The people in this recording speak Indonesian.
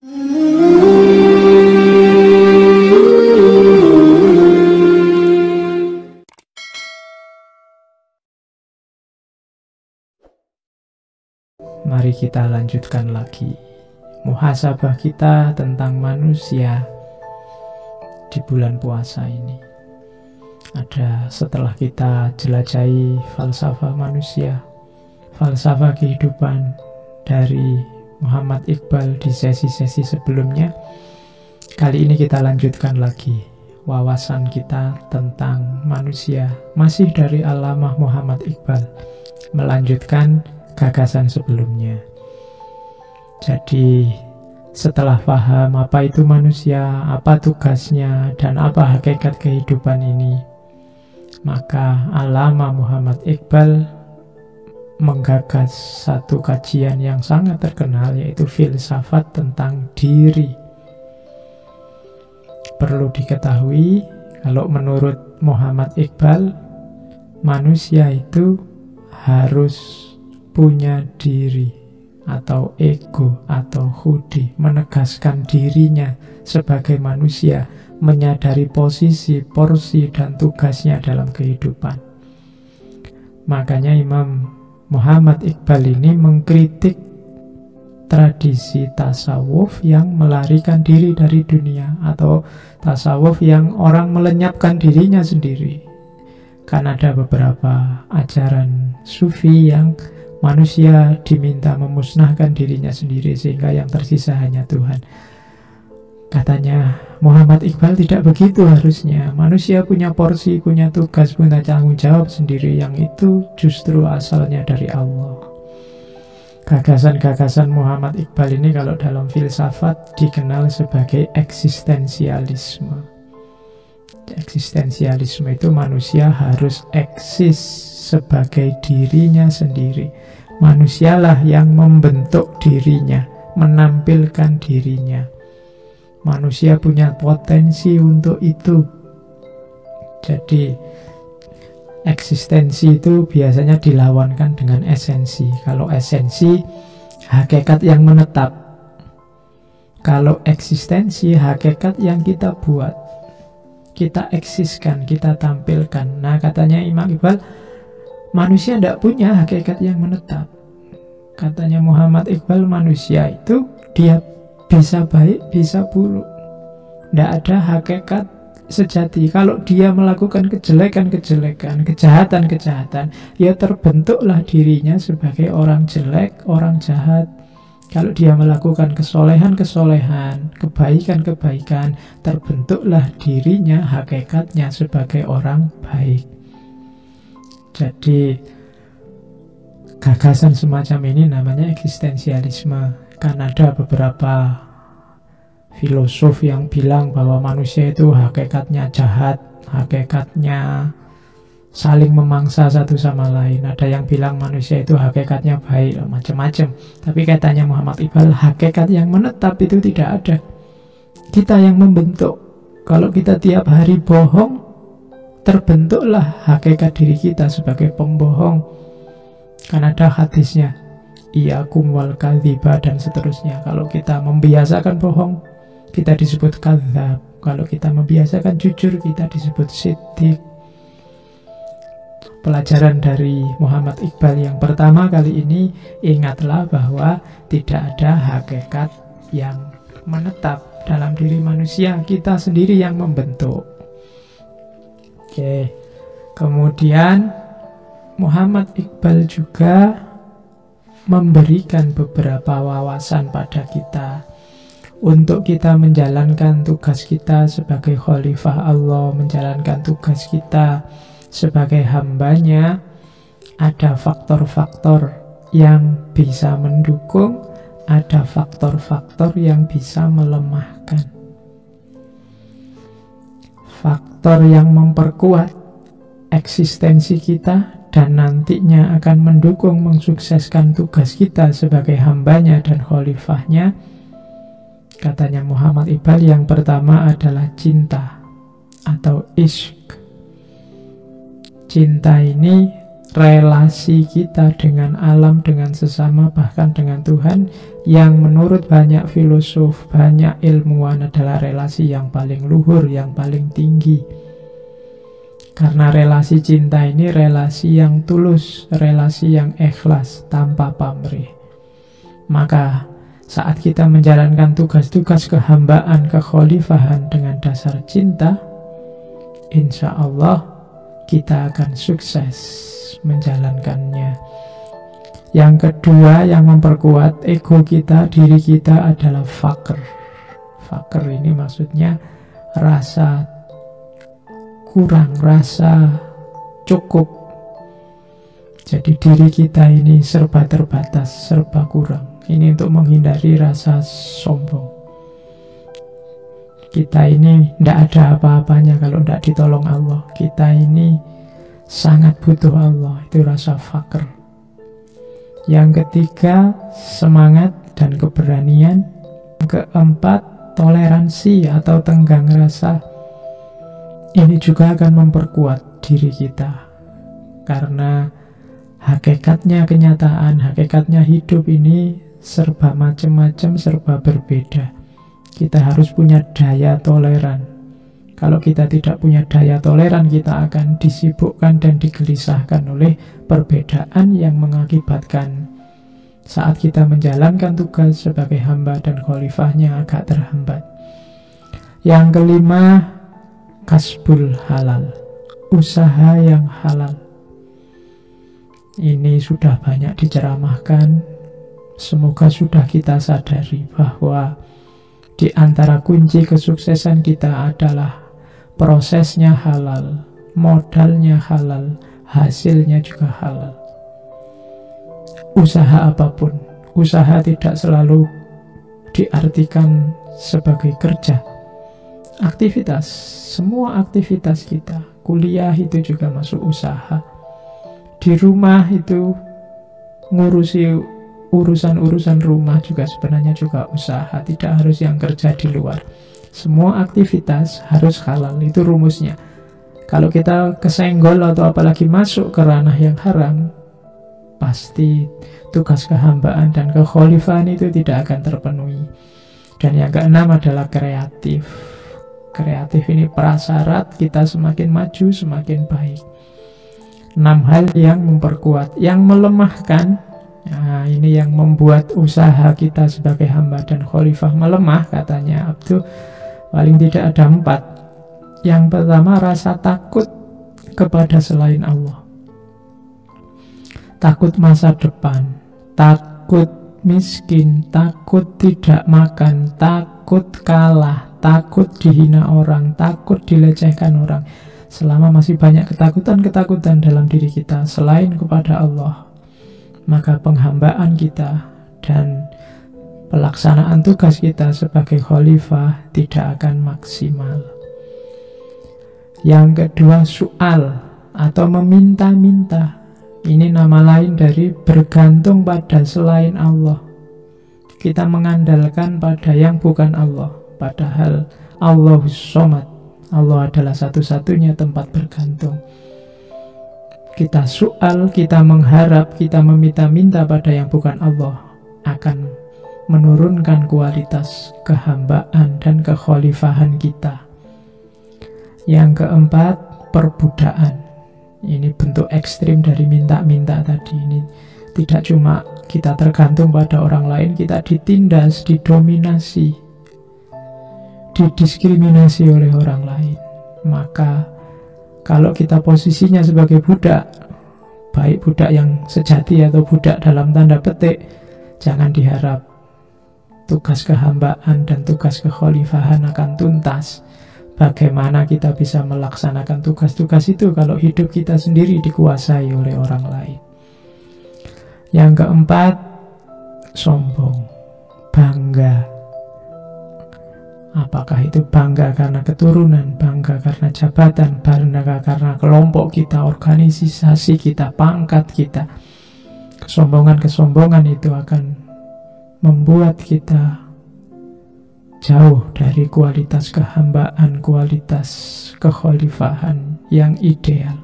Mari kita lanjutkan lagi muhasabah kita tentang manusia di bulan puasa ini. Setelah kita jelajahi falsafah manusia, falsafah kehidupan dari Muhammad Iqbal di sesi-sesi sebelumnya, kali ini kita lanjutkan lagi wawasan kita tentang manusia, masih dari Allamah Muhammad Iqbal, melanjutkan gagasan sebelumnya. Jadi setelah paham apa itu manusia, apa tugasnya, dan apa hakikat kehidupan ini, maka Allamah Muhammad Iqbal menggagas satu kajian yang sangat terkenal, yaitu filsafat tentang diri. Perlu diketahui, kalau menurut Muhammad Iqbal, manusia itu harus punya diri atau ego atau hudi, menegaskan dirinya sebagai manusia, menyadari posisi, porsi, dan tugasnya dalam kehidupan. Makanya Imam Muhammad Iqbal ini mengkritik tradisi tasawuf yang melarikan diri dari dunia, atau tasawuf yang orang melenyapkan dirinya sendiri. Kan ada beberapa ajaran sufi yang manusia diminta memusnahkan dirinya sendiri sehingga yang tersisa hanya Tuhan. Katanya Muhammad Iqbal tidak begitu harusnya. Manusia punya porsi, punya tugas, punya tanggung jawab sendiri, yang itu justru asalnya dari Allah. Gagasan-gagasan Muhammad Iqbal ini kalau dalam filsafat dikenal sebagai eksistensialisme. Eksistensialisme itu manusia harus eksis sebagai dirinya sendiri. Manusialah yang membentuk dirinya, menampilkan dirinya. Manusia punya potensi untuk itu. Jadi eksistensi itu biasanya dilawankan dengan esensi. Kalau esensi, hakikat yang menetap. Kalau eksistensi, hakikat yang kita buat, kita eksiskan, kita tampilkan. Nah, katanya Imam Iqbal, manusia tidak punya hakikat yang menetap. Katanya Muhammad Iqbal, manusia itu dia bisa baik, bisa buruk. Tidak ada hakikat sejati. Kalau dia melakukan kejelekan-kejelekan, kejahatan-kejahatan, ya terbentuklah dirinya sebagai orang jelek, orang jahat. Kalau dia melakukan kesolehan-kesolehan, kebaikan-kebaikan, terbentuklah dirinya, hakikatnya sebagai orang baik. Jadi gagasan semacam ini namanya eksistensialisme. Kan ada beberapa filosof yang bilang bahwa manusia itu hakikatnya jahat, hakikatnya saling memangsa satu sama lain. Ada yang bilang manusia itu hakikatnya baik, macam-macam. Tapi katanya Muhammad Iqbal, hakikat yang menetap itu tidak ada. Kita yang membentuk. Kalau kita tiap hari bohong, terbentuklah hakikat diri kita sebagai pembohong. Kan ada hadisnya, iyakum wal kadhiba, dan seterusnya. Kalau kita membiasakan bohong, kita disebut kadzab. Kalau kita membiasakan jujur, kita disebut siddiq. Pelajaran dari Muhammad Iqbal yang pertama kali ini, ingatlah bahwa tidak ada hakikat yang menetap dalam diri manusia. Kita sendiri yang membentuk. Oke. Kemudian Muhammad Iqbal juga memberikan beberapa wawasan pada kita untuk kita menjalankan tugas kita sebagai khalifah Allah, menjalankan tugas kita sebagai hambanya. Ada faktor-faktor yang bisa mendukung, ada faktor-faktor yang bisa melemahkan. Faktor yang memperkuat eksistensi kita dan nantinya akan mendukung mensukseskan tugas kita sebagai hambanya dan khalifahnya, katanya Muhammad Iqbal, yang pertama adalah cinta atau ishq. Cinta ini relasi kita dengan alam, dengan sesama, bahkan dengan Tuhan, yang menurut banyak filosof, banyak ilmuwan adalah relasi yang paling luhur, yang paling tinggi. Karena relasi cinta ini relasi yang tulus, relasi yang ikhlas, tanpa pamrih. Maka saat kita menjalankan tugas-tugas kehambaan, kekhalifahan dengan dasar cinta, insya Allah kita akan sukses menjalankannya. Yang kedua yang memperkuat ego kita, diri kita adalah fakir. Fakir ini maksudnya rasa kurang, rasa cukup. Jadi diri kita ini serba terbatas, serba kurang. Ini untuk menghindari rasa sombong. Kita ini tidak ada apa-apanya kalau tidak ditolong Allah. Kita ini sangat butuh Allah, itu rasa fakir. Yang ketiga, semangat dan keberanian. Yang keempat, toleransi atau tenggang rasa. Ini juga akan memperkuat diri kita. Karena hakikatnya kenyataan, hakikatnya hidup ini serba macam-macam, serba berbeda. Kita harus punya daya toleran. Kalau kita tidak punya daya toleran, kita akan disibukkan dan digelisahkan oleh perbedaan yang mengakibatkan saat kita menjalankan tugas sebagai hamba dan khalifahnya agak terhambat. Yang kelima, kasbul halal, usaha yang halal. Ini sudah banyak diceramahkan. Semoga sudah kita sadari bahwa di antara kunci kesuksesan kita adalah prosesnya halal, modalnya halal, hasilnya juga halal. Usaha apapun, usaha tidak selalu diartikan sebagai kerja. Aktivitas, semua aktivitas kita, kuliah itu juga masuk usaha. Di rumah itu ngurusi urusan-urusan rumah juga sebenarnya juga usaha, tidak harus yang kerja di luar. Semua aktivitas harus halal, itu rumusnya. Kalau kita kesenggol atau apalagi masuk ke ranah yang haram, pasti tugas kehambaan dan kekhalifahan itu tidak akan terpenuhi. Dan yang keenam adalah kreatif. Kreatif ini prasyarat kita semakin maju, semakin baik. 6 hal yang memperkuat, yang melemahkan. Nah, ini yang membuat usaha kita sebagai hamba dan khalifah melemah, katanya Abdul. Paling tidak ada 4. Yang pertama, rasa takut kepada selain Allah. Takut masa depan, takut miskin, takut tidak makan, takut kalah, takut dihina orang, takut dilecehkan orang. Selama masih banyak ketakutan-ketakutan dalam diri kita selain kepada Allah, maka penghambaan kita dan pelaksanaan tugas kita sebagai khalifah tidak akan maksimal. Yang kedua, su'al atau meminta-minta. Ini nama lain dari bergantung pada selain Allah. Kita mengandalkan pada yang bukan Allah, padahal Allahus Shomad, Allah adalah satu-satunya tempat bergantung. Kita su'al, kita mengharap, kita meminta-minta pada yang bukan Allah, akan menurunkan kualitas kehambaan dan kekhalifahan kita. Yang keempat, perbudakan. Ini bentuk ekstrim dari minta-minta tadi. Ini tidak cuma kita tergantung pada orang lain, kita ditindas, didominasi, didiskriminasi oleh orang lain. Maka kalau kita posisinya sebagai budak, baik budak yang sejati atau budak dalam tanda petik, jangan diharap tugas kehambaan dan tugas kekhalifahan akan tuntas. Bagaimana kita bisa melaksanakan tugas-tugas itu kalau hidup kita sendiri dikuasai oleh orang lain? Yang keempat, sombong, bangga. Apakah itu bangga karena keturunan, bangga karena jabatan, bangga karena kelompok kita, organisasi kita, pangkat kita. Kesombongan-kesombongan itu akan membuat kita jauh dari kualitas kehambaan, kualitas kekhalifahan yang ideal.